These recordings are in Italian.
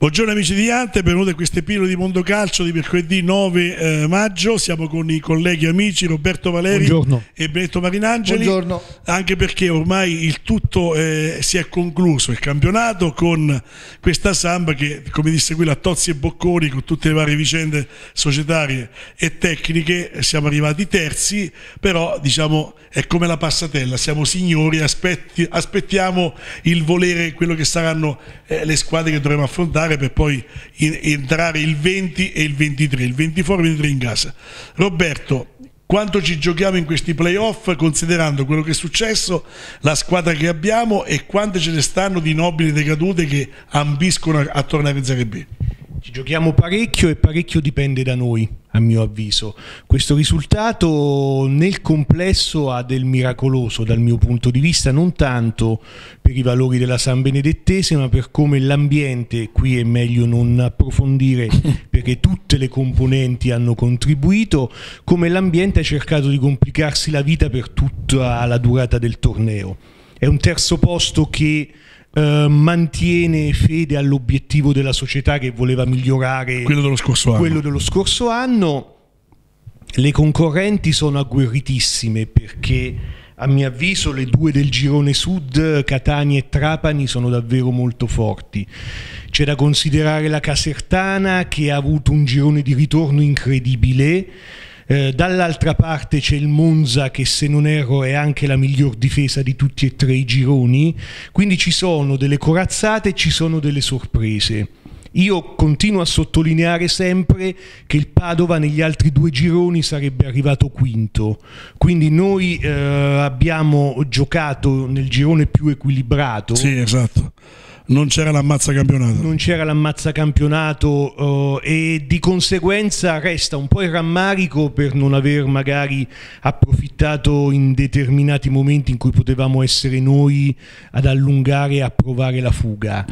Buongiorno amici di Ante, benvenuti a questo epilogo di Mondo Calcio di mercoledì 9 maggio. Siamo con i colleghi amici Roberto Valeri e Benedetto Marinangeli. Buongiorno. Anche perché ormai il tutto si è concluso, il campionato, con questa samba che, come disse qui, a tozzi e bocconi, con tutte le varie vicende societarie e tecniche, siamo arrivati terzi, però diciamo è come la passatella, siamo signori, aspettiamo il volere, quello che saranno le squadre che dovremo affrontare, per poi entrare il 20 e il 23, il 20 fuori e il 23 in casa. Roberto, quanto ci giochiamo in questi playoff, considerando quello che è successo, la squadra che abbiamo e quante ce ne stanno di nobili decadute che ambiscono a tornare in Serie B? Ci giochiamo parecchio e parecchio dipende da noi, a mio avviso. Questo risultato nel complesso ha del miracoloso dal mio punto di vista, non tanto per i valori della San Benedettese, ma per come l'ambiente, qui è meglio non approfondire perché tutte le componenti hanno contribuito, come l'ambiente ha cercato di complicarsi la vita per tutta la durata del torneo. È un terzo posto che mantiene fede all'obiettivo della società che voleva migliorare quello dello scorso anno. Le concorrenti sono agguerritissime perché a mio avviso le due del girone sud, Catania e Trapani, sono davvero molto forti. C'è da considerare la Casertana, che ha avuto un girone di ritorno incredibile. Dall'altra parte c'è il Monza, che se non erro è anche la miglior difesa di tutti e tre i gironi, quindi ci sono delle corazzate e ci sono delle sorprese. Io continuo a sottolineare sempre che il Padova negli altri due gironi sarebbe arrivato quinto, quindi noi abbiamo giocato nel girone più equilibrato. Sì, esatto. Non c'era l'ammazza campionato. Non c'era l'ammazza campionato e di conseguenza resta un po' il rammarico per non aver magari approfittato in determinati momenti in cui potevamo essere noi ad allungare e a provare la fuga.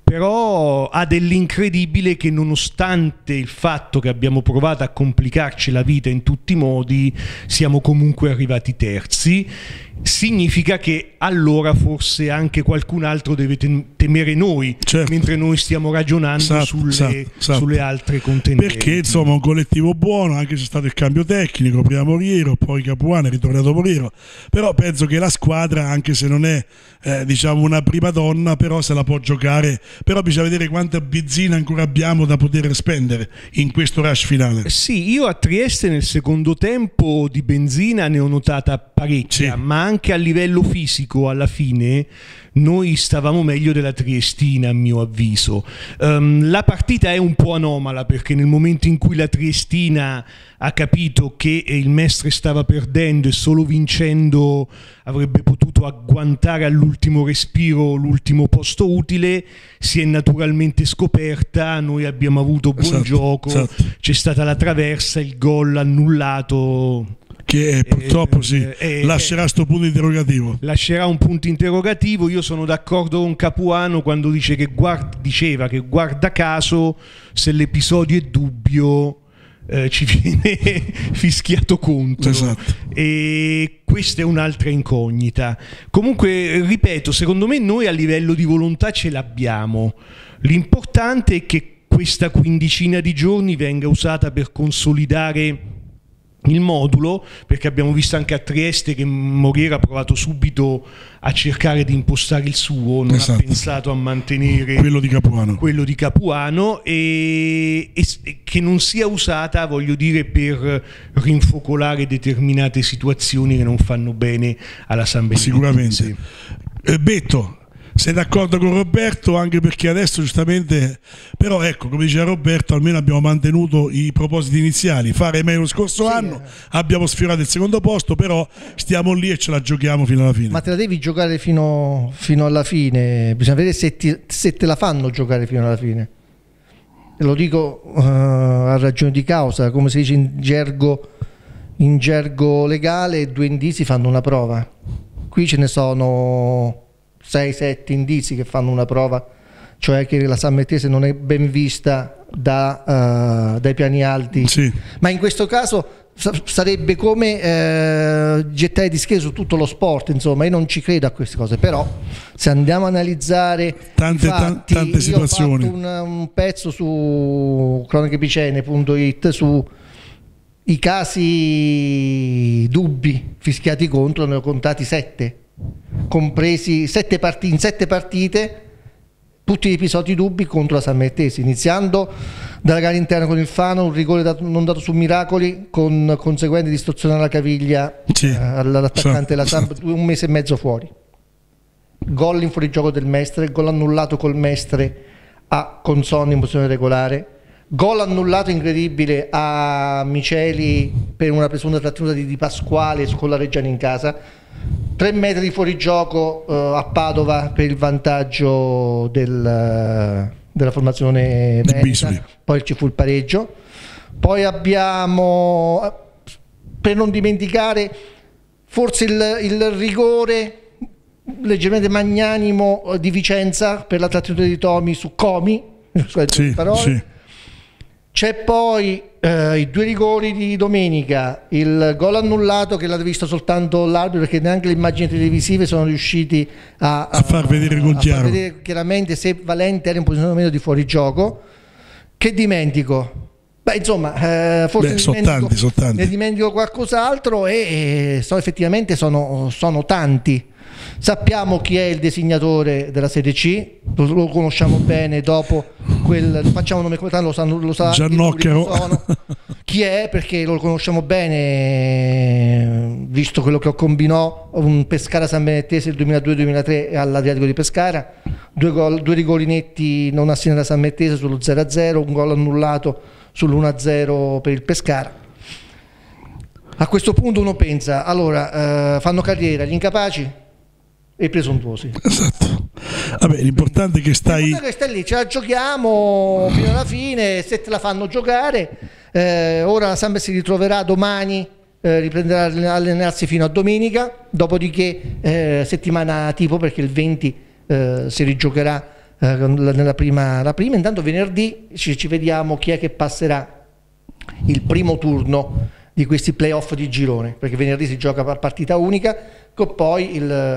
Però ha dell'incredibile che nonostante il fatto che abbiamo provato a complicarci la vita in tutti i modi, siamo comunque arrivati terzi. Significa che allora forse anche qualcun altro deve temere noi, certo, mentre noi stiamo ragionando sulle altre contendenti. Perché insomma un collettivo buono, anche se c'è stato il cambio tecnico, prima Moriero, poi Capuano, è ritornato Moriero, però penso che la squadra, anche se non è diciamo una prima donna, però se la può giocare, però bisogna vedere quanta benzina ancora abbiamo da poter spendere in questo rush finale. Sì, io a Trieste nel secondo tempo di benzina ne ho notata parecchia, sì, ma anche a livello fisico alla fine noi stavamo meglio della Triestina, a mio avviso. La partita è un po' anomala perché nel momento in cui la Triestina ha capito che il Mestre stava perdendo e solo vincendo avrebbe potuto agguantare all'ultimo respiro l'ultimo posto utile, si è naturalmente scoperta. Noi abbiamo avuto buon gioco, c'è stata la traversa, il gol annullato, che purtroppo lascerà sto punto interrogativo. Lascerà un punto interrogativo. Io sono d'accordo con Capuano quando diceva che guarda caso se l'episodio è dubbio ci viene fischiato contro. Esatto. E questa è un'altra incognita. Comunque ripeto, secondo me noi a livello di volontà ce l'abbiamo. L'importante è che questa quindicina di giorni venga usata per consolidare il modulo, perché abbiamo visto anche a Trieste che Moriera ha provato subito a cercare di impostare il suo, non ha pensato a mantenere quello di Capuano e che non sia usata, voglio dire, per rinfocolare determinate situazioni che non fanno bene alla San Benedettese. Sicuramente. Betto, sei d'accordo con Roberto? Anche perché adesso giustamente, però ecco, come diceva Roberto, almeno abbiamo mantenuto i propositi iniziali, fare meglio lo scorso anno, abbiamo sfiorato il secondo posto, però stiamo lì e ce la giochiamo fino alla fine. Ma te la devi giocare fino alla fine, bisogna vedere se te la fanno giocare fino alla fine. E lo dico a ragione di causa, come si dice in gergo legale, due indizi fanno una prova. Qui ce ne sono 6-7 indizi che fanno una prova, cioè che la San Benedettese non è ben vista dai piani alti, sì, ma in questo caso sarebbe come gettare di scheda su tutto lo sport, insomma io non ci credo a queste cose, però se andiamo a analizzare tante situazioni. Io ho fatto un pezzo su cronacheepicene.it su i casi dubbi fischiati contro, ne ho contati 7, compresi 7 partite, in 7 partite tutti gli episodi dubbi contro la San Mattese, iniziando dalla gara interna con il Fano, un rigore non dato su Miracoli con conseguente distorsione alla caviglia all'attaccante della Samp, 1 mese e mezzo fuori, gol in fuorigioco del Mestre, gol annullato col Mestre a Consonni in posizione regolare, gol annullato incredibile a Miceli per una presunta trattenuta di Pasquale con la Reggiana in casa, 3 metri di fuorigioco a Padova per il vantaggio della formazione veneta, poi ci fu il pareggio. Poi abbiamo, per non dimenticare, forse il rigore leggermente magnanimo di Vicenza per la trattenuta di Tomi su Comi, sì. C'è poi i 2 rigori di domenica, il gol annullato che l'ha visto soltanto l'arbitro, perché neanche le immagini televisive sono riusciti a far vedere con chiaro, far vedere chiaramente se Valente era in posizionamento di fuorigioco. Che dimentico? Beh, insomma, forse sono tanti. Ne dimentico qualcos'altro e effettivamente sono tanti. Sappiamo chi è il designatore della Serie C, lo conosciamo bene, dopo facciamo nome come tanto, lo sa Giannocchero. Chi è, perché lo conosciamo bene, visto quello che combinò un Pescara San Benettese il 2002-2003 all'Adriatico di Pescara, 2 rigori netti non assegnati da San Benettese sullo 0-0, un gol annullato sull'1-0 per il Pescara. A questo punto uno pensa, allora fanno carriera gli incapaci e i presuntuosi. Esatto. Vabbè, l'importante è che stai lì, ce la giochiamo fino alla fine, se te la fanno giocare. Ora la Samp si ritroverà domani, riprenderà a allenarsi fino a domenica, dopodiché settimana tipo, perché il 20 si rigiocherà nella prima. Intanto venerdì ci vediamo chi è che passerà il primo turno di questi playoff di girone, perché venerdì si gioca per partita unica, poi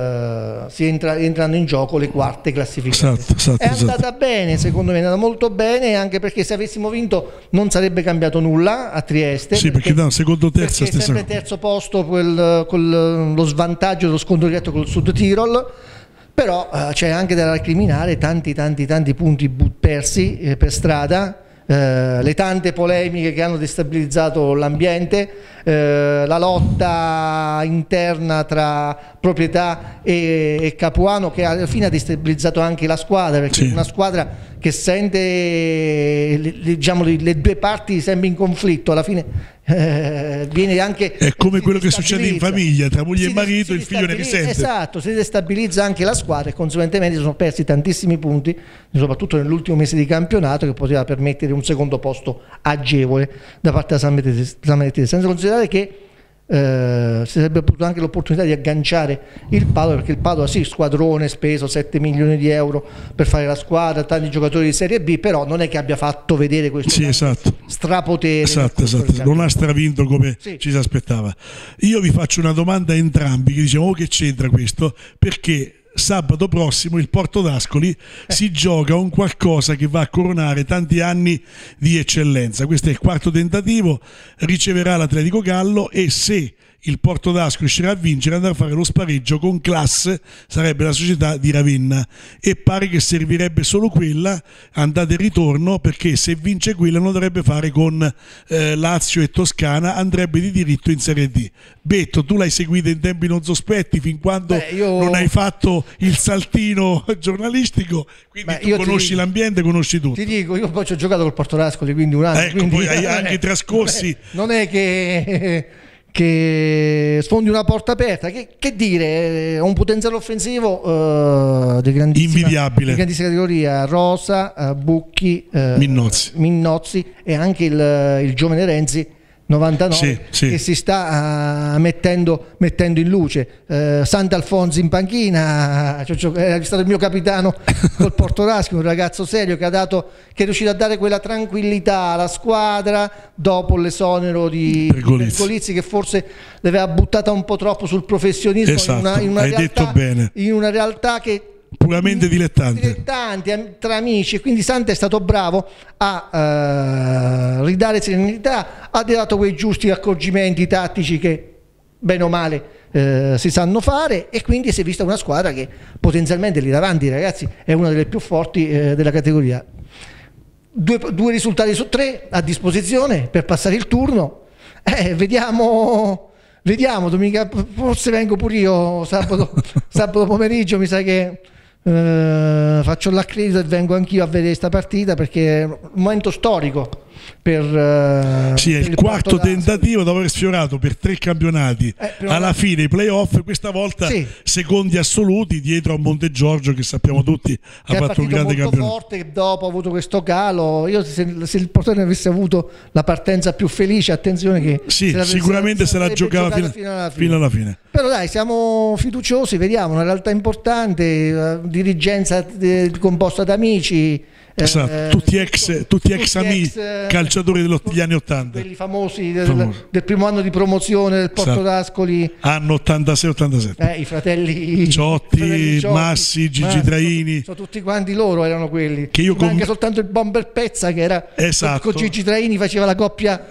entrano in gioco le quarte classificate. Esatto, è andata bene, secondo me è andata molto bene, anche perché se avessimo vinto non sarebbe cambiato nulla a Trieste, perché no, secondo terzo stessa sempre terzo posto con lo svantaggio dello scontro diretto col Sud Tirol. Però c'è anche da recriminare tanti punti persi per strada, le tante polemiche che hanno destabilizzato l'ambiente, la lotta interna tra proprietà e Capuano, che alla fine ha destabilizzato anche la squadra, perché una squadra che sente le 2 parti sempre in conflitto, alla fine viene anche, è come quello che succede in famiglia tra moglie e marito, il figlio ne risente. Esatto, si destabilizza anche la squadra e conseguentemente si sono persi tantissimi punti, soprattutto nell'ultimo mese di campionato, che poteva permettere un secondo posto agevole da parte della San Mattese, senza considerare che si sarebbe avuto anche l'opportunità di agganciare il Padova, perché il Padova squadrone, speso 7 milioni di euro per fare la squadra, tanti giocatori di Serie B, però non è che abbia fatto vedere questo strapotere. Esatto. Non ha stravinto come ci si aspettava. Io vi faccio una domanda a entrambi, che diciamo che c'entra questo, perché sabato prossimo il Porto d'Ascoli si gioca un qualcosa che va a coronare tanti anni di eccellenza. Questo è il 4º tentativo, riceverà l'Atletico Gallo e se il Porto d'Ascoli riuscirà a vincere andrà a fare lo spareggio con Class, sarebbe la società di Ravenna, e pare che servirebbe solo quella andata e ritorno, perché se vince quella non dovrebbe fare con Lazio e Toscana, andrebbe di diritto in Serie D. Betto, tu l'hai seguita in tempi non sospetti fin quando non hai fatto il saltino giornalistico, quindi tu conosci l'ambiente, conosci tutto. Ti dico, io poi ci ho giocato col Porto d'Ascoli, quindi un anno, quindi, poi hai anche trascorsi, non è che sfondi una porta aperta, che dire, un potenziale offensivo di invidiabile, di grandissima categoria, Rosa, Bucchi, Minnozzi e anche il giovane Renzi, 99 sì. che si sta mettendo in luce. Sant'Alfonso in panchina, è stato il mio capitano col Portodascoli, un ragazzo serio che è riuscito a dare quella tranquillità alla squadra dopo l'esonero di Pergolizzi, che forse l'aveva buttata un po' troppo sul professionismo. Esatto, in una hai realtà, detto bene. in una realtà che puramente dilettanti tra amici, e quindi Santa è stato bravo a ridare serenità, ha dato quei giusti accorgimenti tattici che bene o male si sanno fare, e quindi si è vista una squadra che potenzialmente lì davanti, ragazzi, è una delle più forti della categoria. Due risultati su 3 a disposizione per passare il turno. Vediamo domenica, forse vengo pure io sabato pomeriggio, mi sa che faccio l'accredito e vengo anch'io a vedere questa partita, perché è un momento storico per è il quarto tentativo dopo aver sfiorato per 3 campionati alla fine i playoff, questa volta secondi assoluti dietro a Montegiorgio, che sappiamo tutti ha fatto un grande campionato forte, che dopo ha avuto questo calo. Io se il Portone avesse avuto la partenza più felice, attenzione che sicuramente se la giocava fino alla fine. Però dai, siamo fiduciosi, vediamo una realtà importante, dirigenza composta da amici. Esatto, tutti ex amici calciatori degli anni 80, quelli famosi del primo anno di promozione del Portodascoli, anno 86-87, i fratelli Ciotti, Massi, Gigi Traini, sono tutti quanti loro, erano quelli. Che io manca soltanto il Bomber Pezza, che era con Gigi Traini, faceva la coppia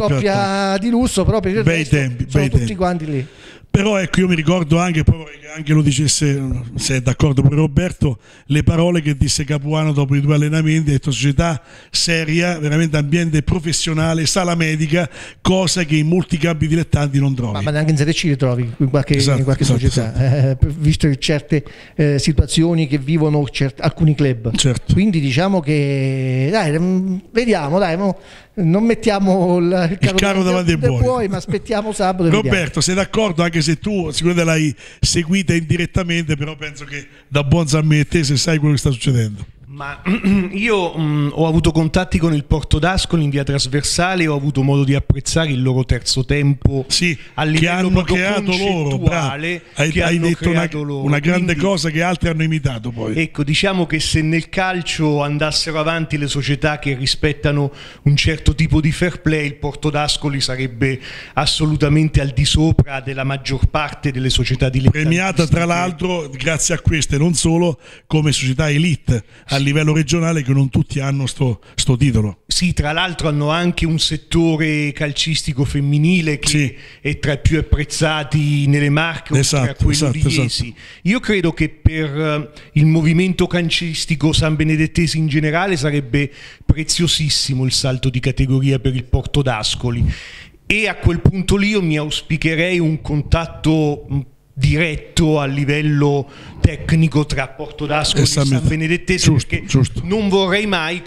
di lusso, però per il resto sono tutti quanti lì. Però ecco, io mi ricordo anche lo dicesse, se è d'accordo pure Roberto, le parole che disse Capuano dopo i 2 allenamenti: ha detto società seria, veramente ambiente professionale, sala medica, cosa che in molti campi dilettanti non trovi. Ma neanche in Serie C li trovi in qualche società, visto che certe situazioni che vivono alcuni club. Certo. Quindi diciamo che vediamo, non mettiamo il carro davanti ai buoi, ma aspettiamo sabato. Roberto, sei d'accordo? Anche se tu sicuramente l'hai seguita indirettamente, però penso che da buon San te se sai quello che sta succedendo. Ma io ho avuto contatti con il Portodascoli in via trasversale, ho avuto modo di apprezzare il loro terzo tempo a livello che hanno creato loro, hai detto una grande cosa che altri hanno imitato poi. Ecco, diciamo che se nel calcio andassero avanti le società che rispettano un certo tipo di fair play, il Portodascoli sarebbe assolutamente al di sopra della maggior parte delle società dilettantistiche, premiata tra l'altro grazie a queste, non solo come società elite a livello regionale, che non tutti hanno sto titolo. Sì, tra l'altro hanno anche un settore calcistico femminile che è tra i più apprezzati nelle Marche, oltre a quello di Iesi. Io credo che per il movimento calcistico sanbenedettese in generale sarebbe preziosissimo il salto di categoria per il Portodascoli, e a quel punto lì io mi auspicherei un contatto diretto a livello tecnico tra Portodascoli e Sanbenedettese, perché non vorrei mai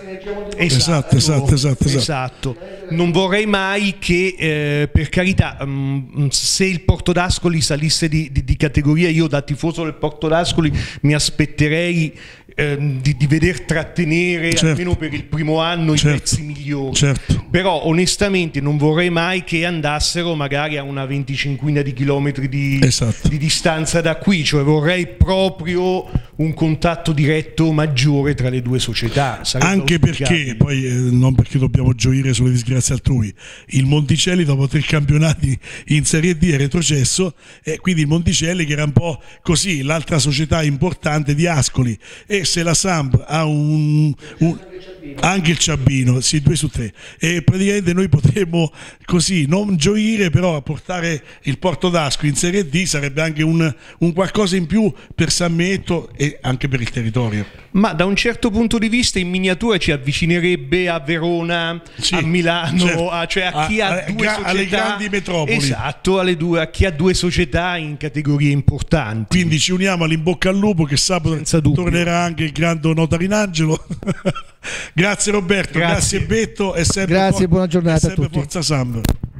esatto, non vorrei mai che per carità, se il Portodascoli salisse di categoria, io da tifoso del Portodascoli mi aspetterei di veder trattenere almeno per il primo anno i pezzi migliori, però onestamente non vorrei mai che andassero magari a una 25ina di chilometri di distanza da qui, cioè vorrei proprio un contatto diretto maggiore tra le due società. Anche perché poi non perché dobbiamo gioire sulle disgrazie altrui, il Monticelli dopo 3 campionati in Serie D è retrocesso, e quindi il Monticelli, che era un po' così l'altra società importante di Ascoli, e se la Samp ha anche il Ciabbino, 2 su 3, e praticamente noi potremmo così non gioire, però a portare il Portodascoli in Serie D sarebbe anche un qualcosa in più per San Metto e anche per il territorio. Ma da un certo punto di vista in miniatura ci avvicinerebbe a Verona, a Milano, cioè a chi ha due società, alle grandi metropoli. Esatto, a chi ha 2 società in categorie importanti. Quindi ci uniamo all'in bocca al lupo, che sabato tornerà anche il grande Notarinangelo. Grazie Roberto, grazie Betto, e sempre buona giornata a tutti. Forza Samp.